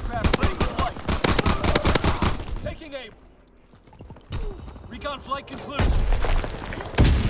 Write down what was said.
aircraft ready for flight. Taking aim. Recon flight concluded.